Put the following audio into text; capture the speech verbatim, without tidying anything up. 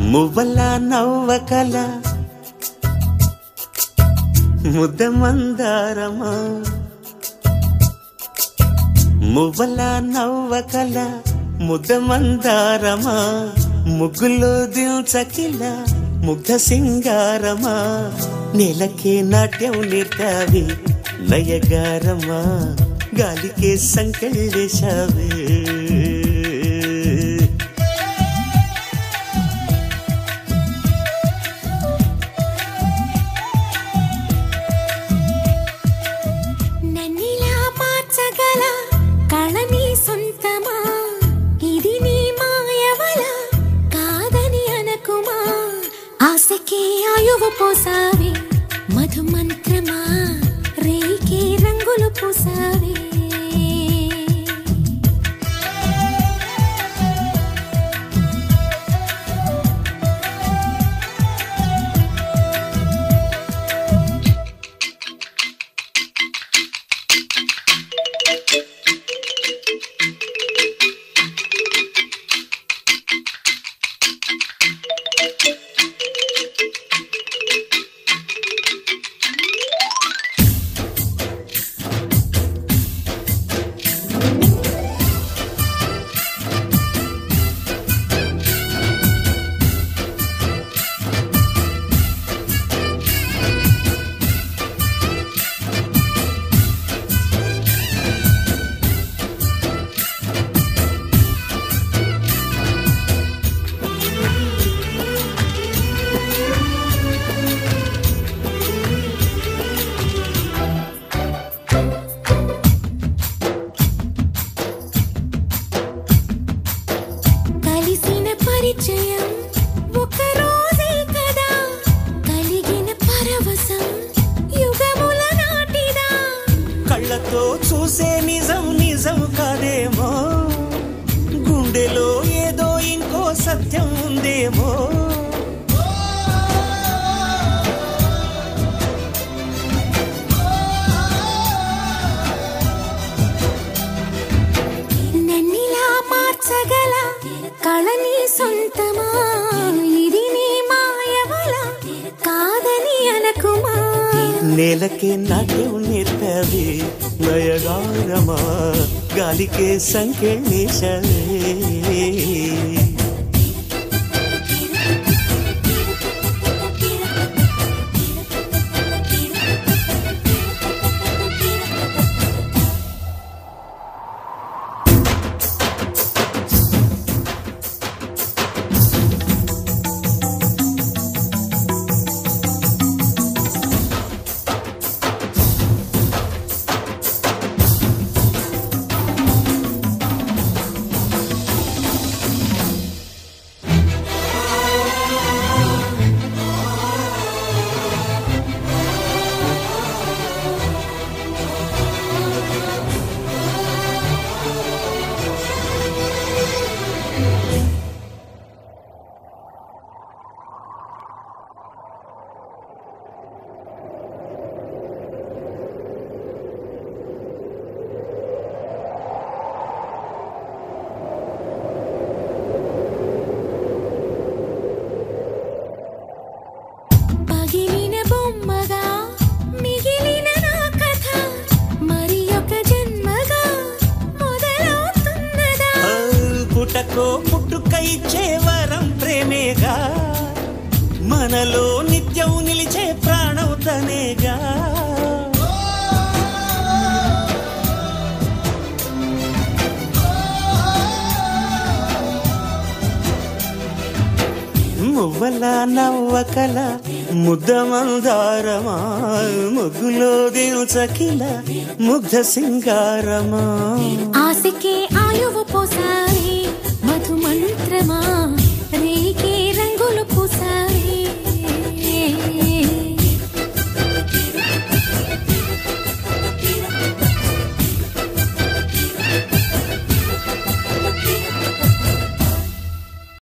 మువ్వల నవ్వకల ముద్ద మందారమా మువ్వల నవ్వకల ముద్ద మందారమా ముగ్గులో దిల్చకిల ముగ్ధ సింగారమా నేలకే నాట్యం నేర్తావి లయగారమా గాలికే సంకెళ్ళేశావే ఆశకే ఆయువు పోసావే మధు మంత్రమా రేకే రంగులు పోసావే కళ్ళతో చూసే నిజం నిజం కాదేమో గుండెలో ఏదో ఇంకో సత్యం ఉందేమో నన్నిలా మార్చగల కళని సొంతమా ఇది నీ మాయవల కాదని అనకుమా నేలకే నాట్యం నేర్పావే లయగారమా గాలికే సంకెళ్ళేశావే పుటకో పుట్టుకై ఇచ్చే వరం ప్రేమేగా మనలో నిత్యం నిలిచే ప్రాణం తనేగా మువ్వల నవ్వకల ముద్ద మందారమా ముగ్గులో దిల్చకిల ముగ్ధ సింగారమా ఆశకే ఆయువు పోసావే మధు మంత్రమా